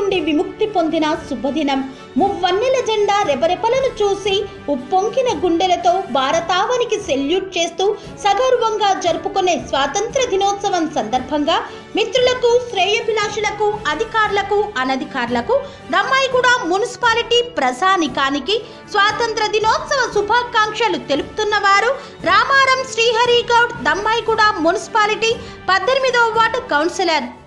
నుండి విముక్తి పొందిన శుభదినం. మువ్వన్నెల జెండా రెపరెపలను చూసి ఉప్పొంకిన గుండెలతో భారతావనికి సెల్యూట్ చేస్తూ సగర్వంగా జరుపుకునే స్వాతంత్ర దినోత్సవం సందర్భంగా మిత్రులకు, శ్రేయోభిలాషులకు, అధికారులకు, అనధికారులకు దమ్మాయిగూడ మున్సిపాలిటీ ప్రజానికానికి స్వాతంత్ర దినోత్సవ శుభాకాంక్షలు తెలుపుతున్నవారు రామారం శ్రీహరి గౌడ్, దమ్మాయిగూడ మున్సిపాలిటీ 18వ వార్డు కౌన్సిలర్.